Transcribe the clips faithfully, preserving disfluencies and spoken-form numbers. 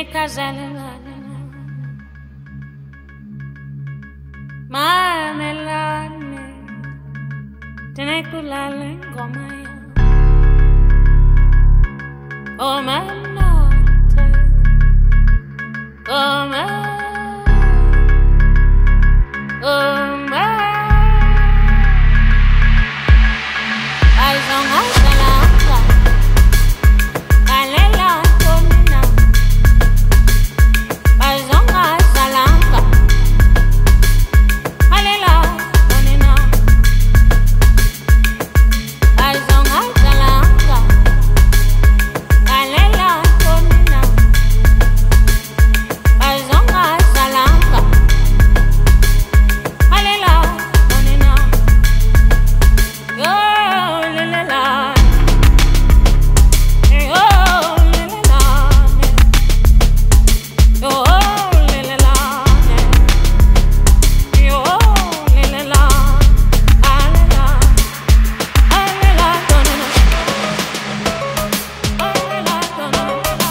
Ukhalelani Mamelani Tenekulale ngoma ya Oh manate Oh man Oh man Azonga salanga Alela tonina Azonga salanga Alela tonina Azonga salanga Alela tonina Azonga salanga Alela tonina Yo lelela Yo lelela Yo lelela Yo lelela Alela Alela tonina Alela tonina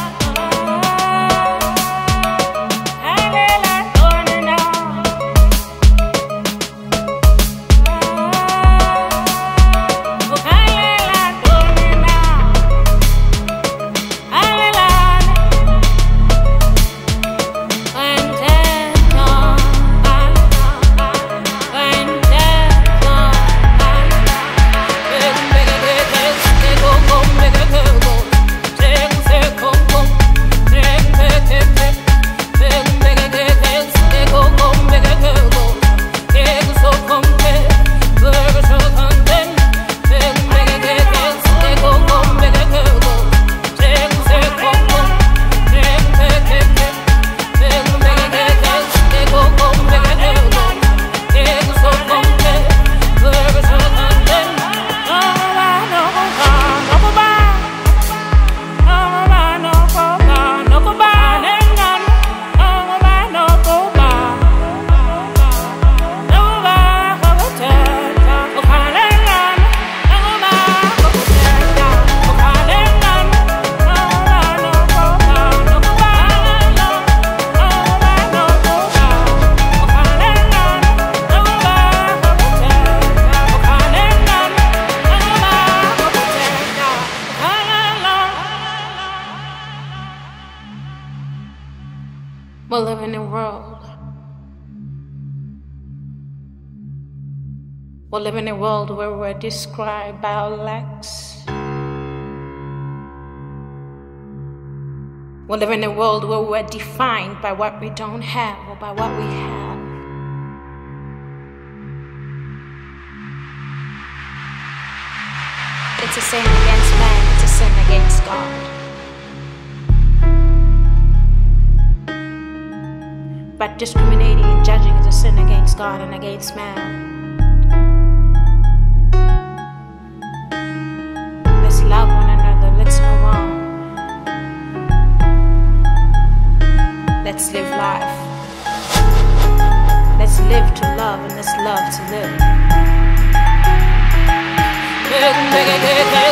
Alela tonina Ukhalela tonina Alela We live in a world. We live in a world where we're described by our lacks. We live in a world where we're defined by what we don't have or by what we have. It's a sin against man, it's a sin against God. But discriminating and judging is a sin against God and against man. Let's love one another, let's move on. Let's live life. Let's live to love and let's love to live.